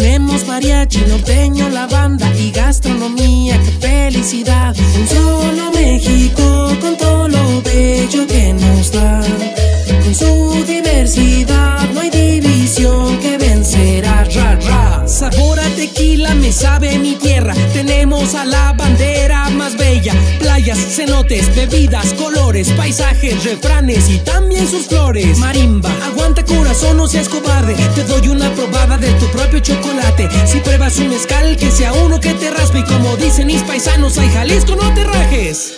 Tenemos mariachi, norteño, la banda y gastronomía, qué felicidad. Un solo México con todo lo bello que nos da. Con su diversidad no hay división que vencerá. Ra, ra. Sabor a tequila me sabe mi tierra. Tenemos a la bandera más bella. Playas, cenotes, bebidas, colores, paisajes, refranes y también sus flores. Marimba, aguanta corazón, no seas cobarde. Te doy una probada de tu propio chocolate. Si pruebas un mezcal, que sea uno que te raspe. Y como dicen mis paisanos, ay Jalisco, no te rajes.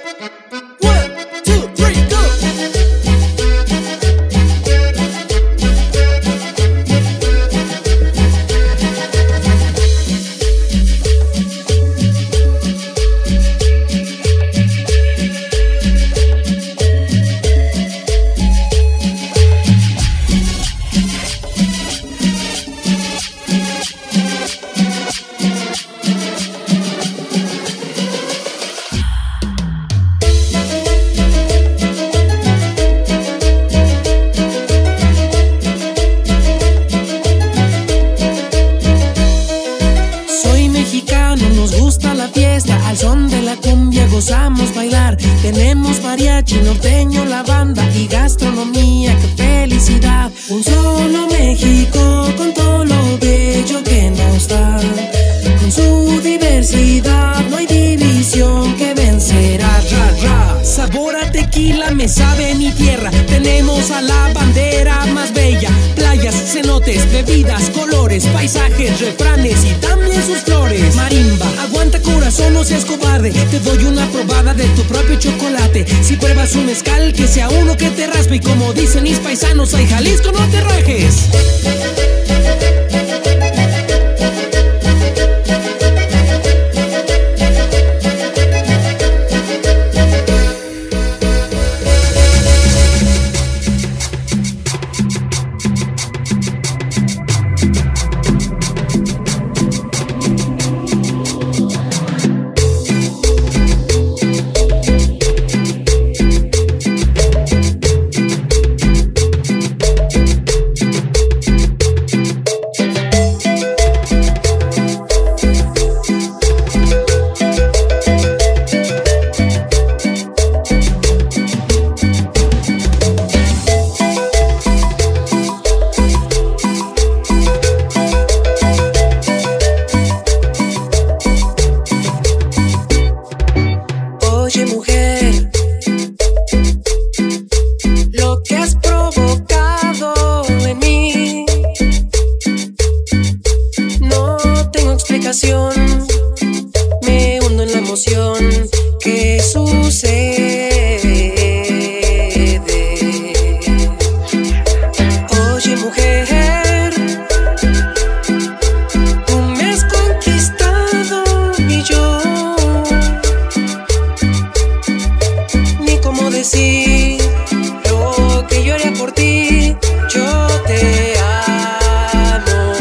Nos gusta la fiesta, al son de la cumbia gozamos bailar. Tenemos mariachi, norteño, la banda y gastronomía, qué felicidad. Un solo México con todo lo bello que nos da. Con su diversidad no hay división que vencerá. Ra, ra. Sabor a tequila me sabe mi tierra. Tenemos a la bandera más bella. Playas, cenotes, bebidas, colores, paisajes, refranes y también sus flores. Marimba, aguanta corazón, no seas cobarde. Te doy una probada de tu propio chocolate. Si pruebas un mezcal, que sea uno que te raspe. Y como dicen mis paisanos, ay Jalisco, no te rajes. Oye mujer, lo que has provocado en mí, no tengo explicación, me hundo en la emoción que sucede. Oye mujer, tú me has conquistado y yo decir lo que yo haría por ti. Yo te amo.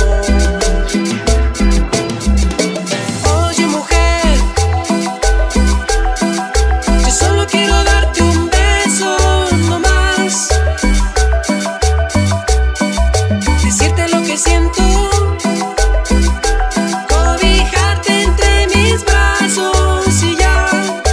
Oye mujer, yo solo quiero darte un beso no más. Decirte lo que siento, cobijarte entre mis brazos y ya.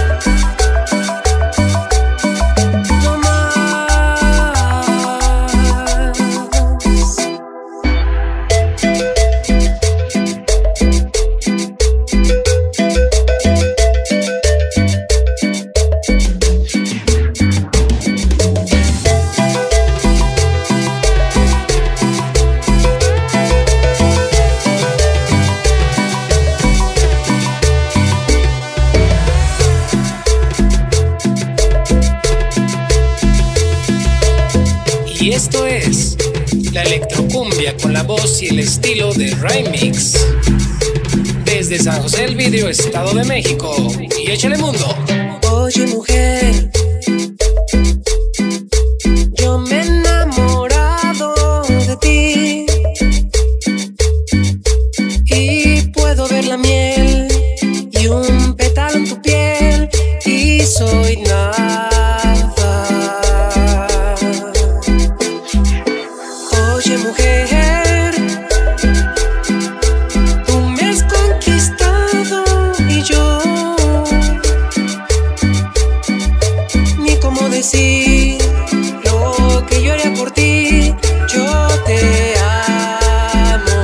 Y esto es la electrocumbia con la voz y el estilo de Remix. Desde San José del Vidrio, Estado de México. Y échale mundo. Oye mujer, yo me he enamorado de ti y puedo ver la miel y un pétalo en tu piel y soy nada. Oye mujer, decir lo que yo haría por ti. Yo te amo.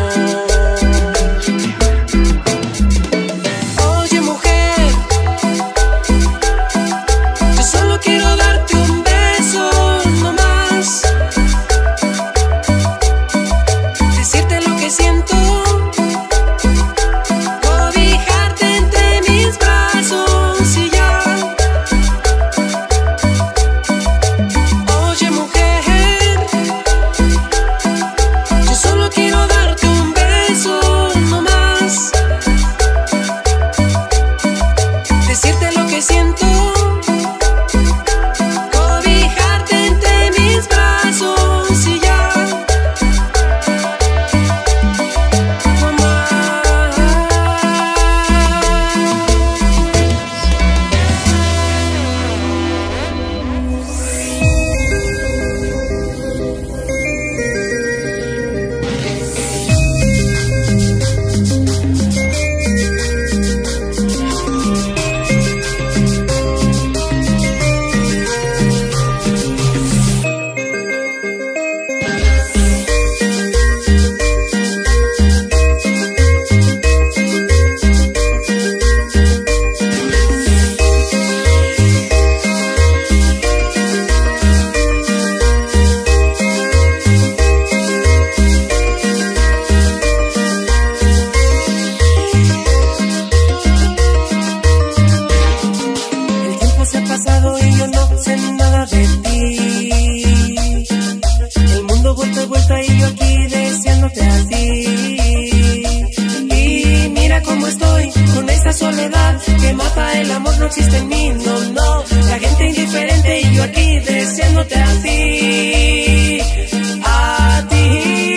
Oye, mujer, yo solo quiero darte un beso, no más. Decirte lo que siento, cobijarte entre mis brazos y ya. Oye, mujer, yo solo quiero darte un beso, no más. Decirte lo que siento, cobijarte entre mis brazos y ya. No más. El tiempo se ha pasado y yo no sé nada de ti. El mundo vuelta y vuelta y yo aquí deseándote a ti. Y mira cómo estoy con esta soledad que mata el amor, no existe en mí, no, no. La gente indiferente y yo aquí deseándote a ti. A ti.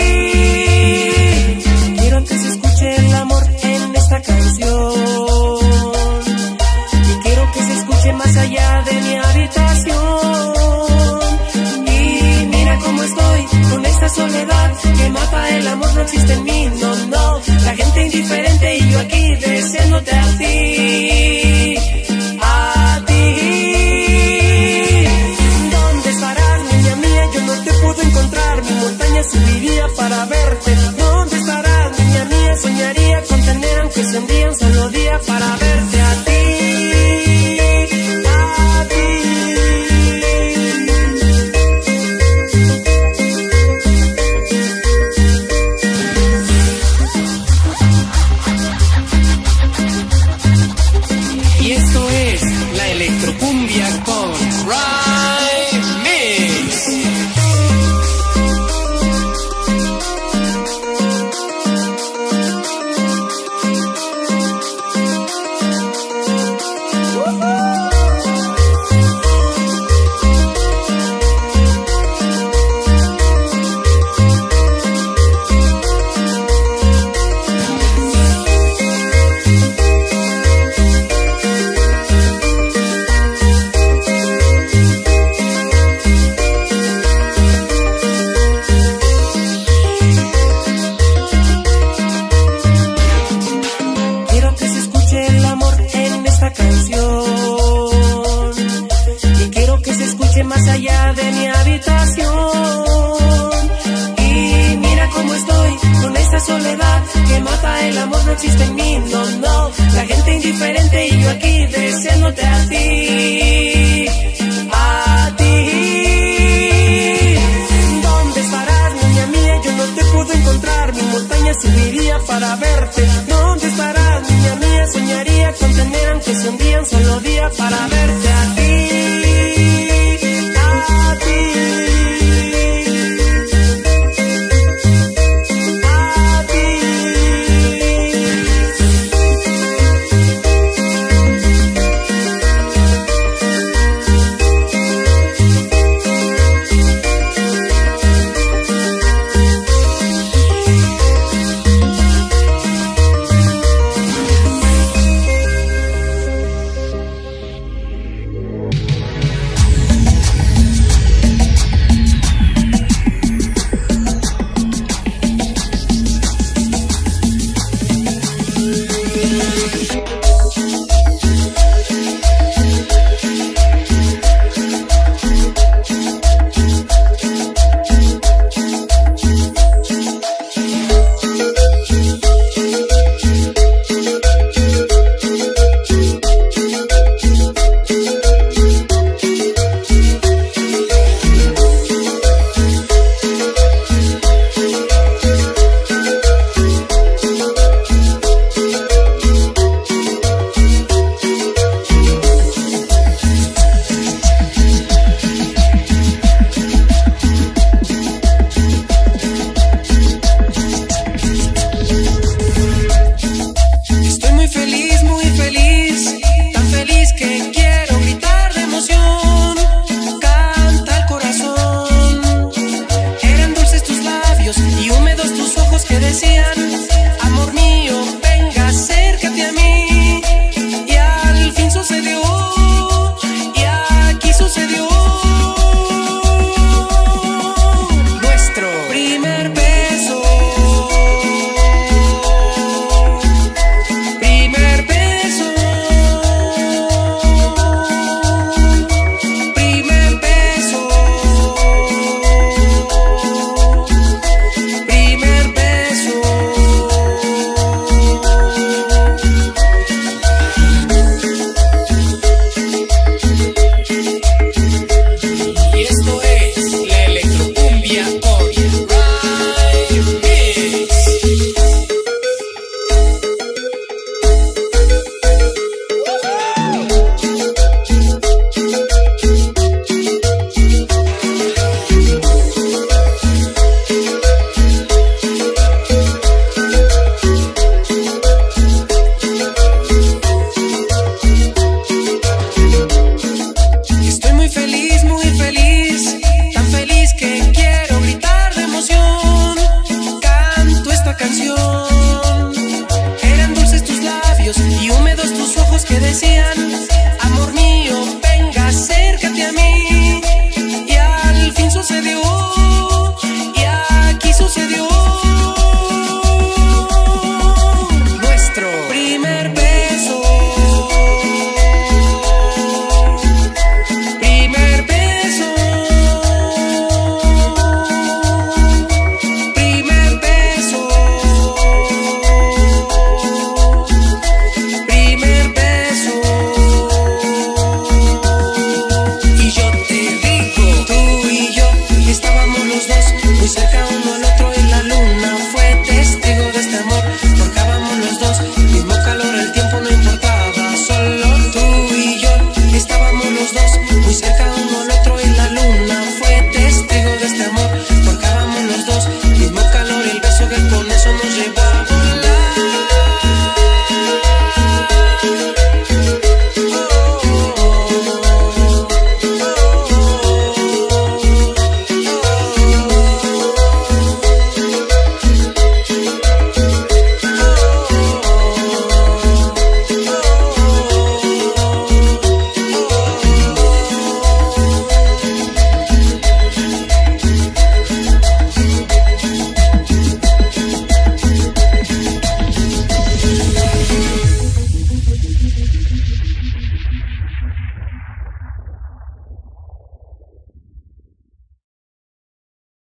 Quiero que se escuche el amor en esta canción. Y quiero que se escuche más allá de mi habitación. Y mira cómo estoy con esta soledad que mata el amor, no existe en mí, no, no. La gente indiferente y yo aquí deseándote a ti. A ti. ¿Dónde estarás, niña mía? Yo no te puedo encontrar. Mi montaña subiría para verte. ¿Dónde estarás, niña mía? Soñaría con tener aunque sea un día, un solo día para verte a ti. A ti. Y esto es la electrocumbia con Remix. Quiero que se escuche el amor en esta canción. Y quiero que se escuche más allá de mi habitación. Y mira cómo estoy con esta soledad que mata el amor, no existe en mí, no, no. La gente indiferente y yo aquí deseándote a ti. A ti. ¿Dónde estarás, niña mía? Yo no te puedo encontrar. Mi montaña subiría para verte. ¿Dónde estarás, niña mía? Soñaría con tener aunque sea un día, un solo día para verte a ti. A ti. A ti. frente a mí.